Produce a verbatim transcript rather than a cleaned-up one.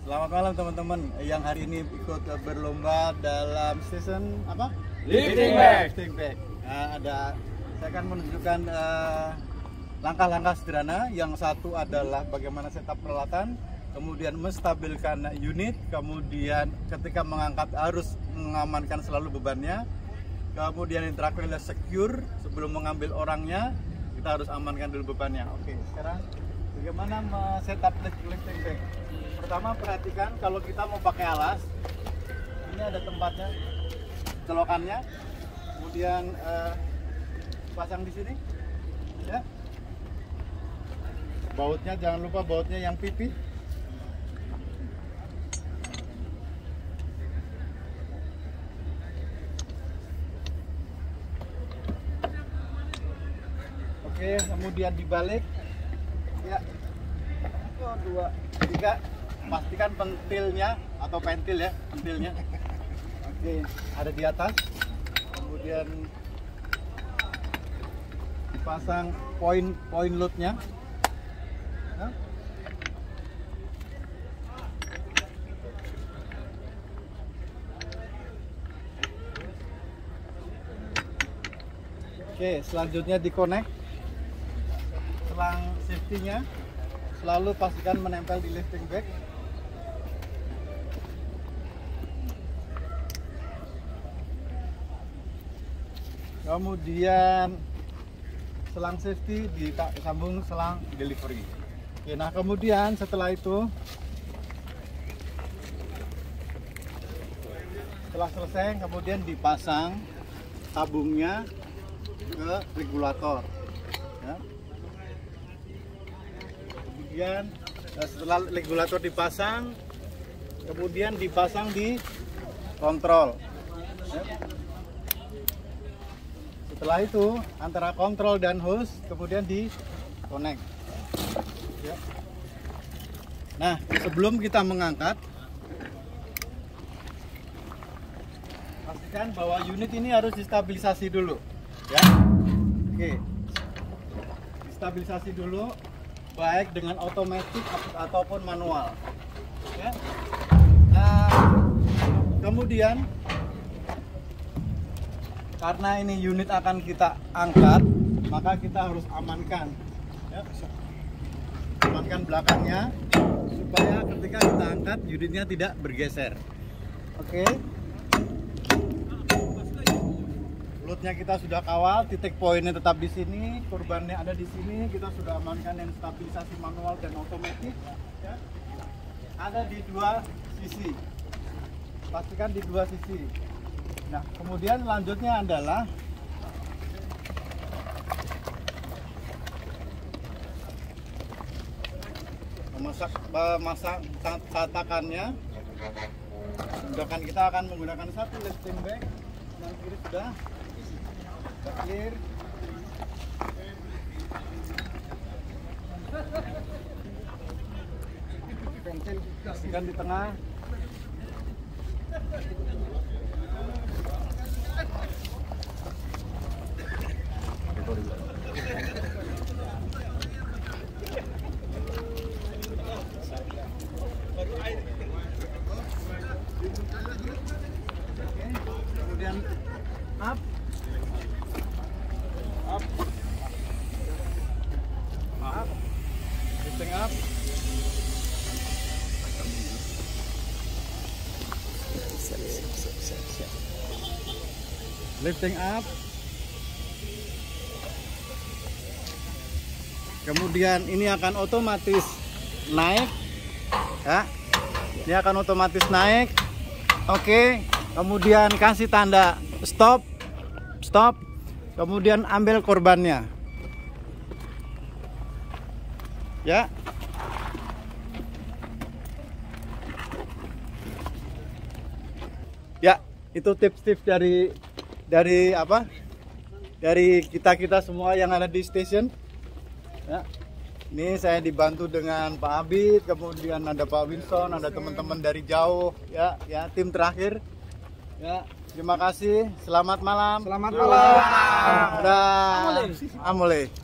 Selamat malam teman-teman yang hari ini ikut berlomba dalam season apa? Lifting bag. Lifting bag. Nah, ada saya akan menunjukkan uh, langkah-langkah sederhana. Yang satu adalah bagaimana setup peralatan, kemudian menstabilkan unit, kemudian ketika mengangkat harus mengamankan selalu bebannya, kemudian yang terakhir adalah secure sebelum mengambil orangnya kita harus amankan dulu bebannya. Oke, sekarang bagaimana men-setup lifting bag? Pertama, perhatikan kalau kita mau pakai alas, ini ada tempatnya, celokannya, kemudian eh, pasang di sini, ya. Bautnya jangan lupa bautnya yang pipih. Oke, kemudian dibalik, ya. Satu, dua, tiga. Pastikan pentilnya atau pentil ya, pentilnya. Oke, ada di atas. Kemudian dipasang poin poin loadnya. Nah. Oke, selanjutnya di connect selang safety-nya. Selalu pastikan menempel di lifting bag. Kemudian selang safety disambung selang delivery. Oke, nah kemudian setelah itu, setelah selesai, kemudian dipasang tabungnya ke regulator. Ya. Kemudian setelah regulator dipasang, kemudian dipasang di kontrol. Ya. Setelah itu antara kontrol dan hose kemudian di connect. Ya. Nah, sebelum kita mengangkat, pastikan bahwa unit ini harus distabilisasi dulu, ya. Oke, distabilisasi dulu, baik dengan otomatis ataupun manual. Ya. Nah, kemudian karena ini unit akan kita angkat, maka kita harus amankan, ya. Amankan belakangnya supaya ketika kita angkat unitnya tidak bergeser. Oke. Loadnya kita sudah kawal, titik poinnya tetap di sini, korbannya ada di sini. Kita sudah amankan yang stabilisasi manual dan otomatis, ya. Ada di dua sisi. Pastikan di dua sisi. Nah, kemudian lanjutnya adalah memasak memasang catakannya. Sedangkan kita akan menggunakan satu lifting bag. Yang kiri sudah clear. Pensil pastikan di tengah. Kemudian up, up, up, lifting up, lifting up. Kemudian ini akan otomatis naik, ya. Ini akan otomatis naik. Oke. Kemudian kasih tanda stop, stop. Kemudian ambil korbannya, ya. Ya, itu tips-tips dari dari apa? Dari kita-kita semua yang ada di station. Ya. Ini saya dibantu dengan Pak Abid, kemudian ada Pak Winson, ada teman-teman dari jauh, ya, ya tim terakhir. Ya, terima kasih. Selamat malam. Selamat malam. Dah. Amole.